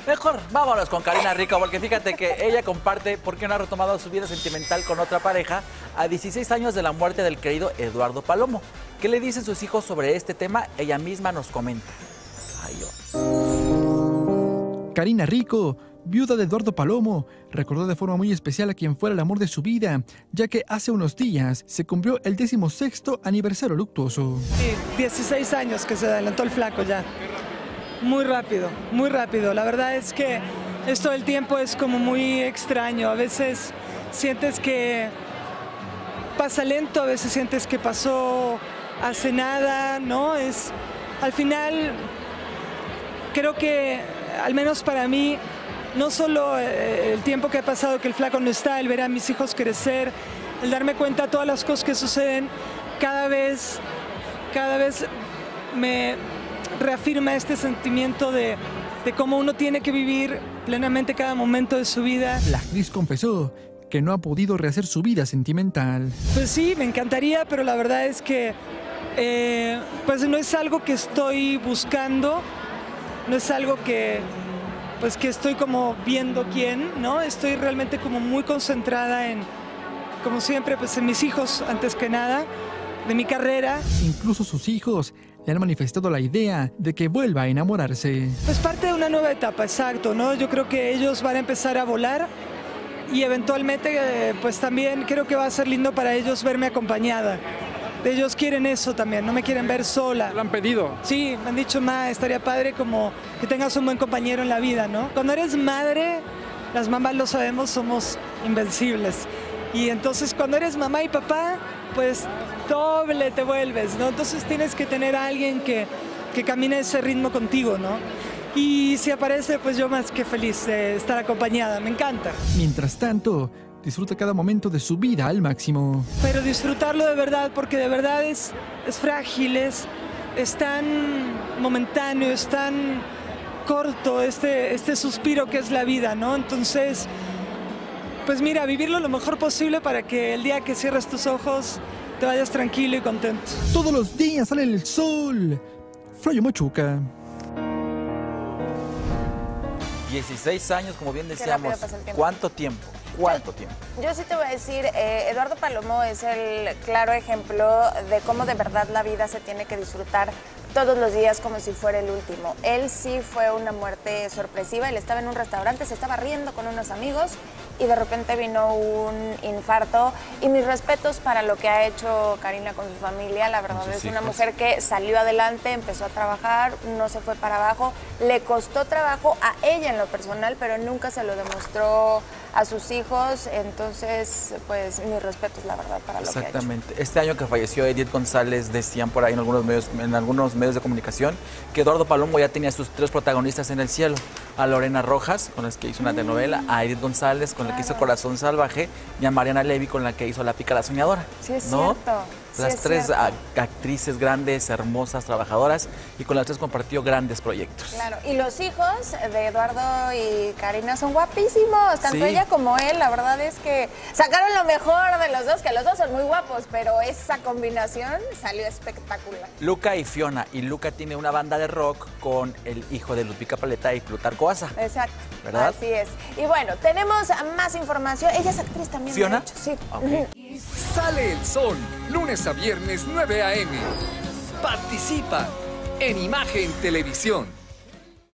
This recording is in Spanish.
Mejor vámonos con Karina Rico, porque fíjate que ella comparte por qué no ha retomado su vida sentimental con otra pareja a 16 años de la muerte del querido Eduardo Palomo. ¿Qué le dicen sus hijos sobre este tema? Ella misma nos comenta. Ay, Karina Rico, viuda de Eduardo Palomo, recordó de forma muy especial a quien fuera el amor de su vida, ya que hace unos días se cumplió el 16º aniversario luctuoso. Sí, 16 años que se adelantó el flaco ya. Muy rápido, muy rápido. La verdad es que esto del tiempo es como muy extraño. A veces sientes que pasa lento, a veces sientes que pasó hace nada, ¿no? Al final, creo que, al menos para mí, no solo el tiempo que ha pasado que el flaco no está, el ver a mis hijos crecer, el darme cuenta de todas las cosas que suceden, cada vez me reafirma este sentimiento de cómo uno tiene que vivir plenamente cada momento de su vida. La actriz confesó que no ha podido rehacer su vida sentimental. Pues sí, me encantaría, pero la verdad es que pues no es algo que estoy buscando, no es algo que estoy como viendo quién, ¿no? Estoy realmente como muy concentrada en, como siempre, pues en mis hijos antes que nada, de mi carrera. Incluso sus hijos le han manifestado la idea de que vuelva a enamorarse. Pues parte de una nueva etapa, exacto, ¿no? Yo creo que ellos van a empezar a volar y eventualmente pues también creo que va a ser lindo para ellos verme acompañada. Ellos quieren eso también, no me quieren ver sola. ¿Lo han pedido? Sí, me han dicho, ma, estaría padre como que tengas un buen compañero en la vida, ¿no? Cuando eres madre, las mamás lo sabemos, somos invencibles. Y entonces cuando eres mamá y papá, pues doble te vuelves, ¿no? Entonces tienes que tener a alguien que camine ese ritmo contigo, ¿no? Y si aparece, pues yo más que feliz de estar acompañada, me encanta. Mientras tanto, disfruta cada momento de su vida al máximo. Pero disfrutarlo de verdad, porque de verdad es frágil, es tan momentáneo, es tan corto este suspiro que es la vida, ¿no? Entonces, pues mira, vivirlo lo mejor posible para que el día que cierres tus ojos te vayas tranquilo y contento. Todos los días sale el sol. Flavio Machuca. 16 años, como bien decíamos. ¿Cuánto tiempo? ¿Cuánto tiempo? Yo sí te voy a decir, Eduardo Palomo es el claro ejemplo de cómo de verdad la vida se tiene que disfrutar todos los días como si fuera el último. Él sí fue una muerte sorpresiva, él estaba en un restaurante, se estaba riendo con unos amigos y de repente vino un infarto. Y mis respetos para lo que ha hecho Karina con su familia, la verdad es una mujer que salió adelante, empezó a trabajar, no se fue para abajo, le costó trabajo a ella en lo personal, pero nunca se lo demostró a sus hijos, entonces pues mis respetos la verdad para lo que ha hecho. Exactamente. Este año que falleció Edith González decían por ahí en algunos medios de comunicación que Eduardo Palomo ya tenía sus 3 protagonistas en el cielo: a Lorena Rojas, con la que hizo una telenovela, a Edith González, con la que hizo Corazón Salvaje, y a Mariana Levy, con la que hizo La Pica la Soñadora. Sí, es cierto. Las 3 actrices grandes, hermosas, trabajadoras, y con las 3 compartió grandes proyectos. Claro, y los hijos de Eduardo y Karina son guapísimos, tanto ella como él. La verdad es que sacaron lo mejor de los dos, que los dos son muy guapos, pero esa combinación salió espectacular. Luca y Fiona, y Luca tiene una banda de rock con el hijo de Ludvika Paleta y Plutarco Asa. Exacto, ¿verdad? Así es. Y bueno, tenemos más información. Ella es actriz también, ¿Fiona? de hecho. Sí. Okay. Sale el sol, lunes a viernes 9 a.m. Participa en Imagen Televisión.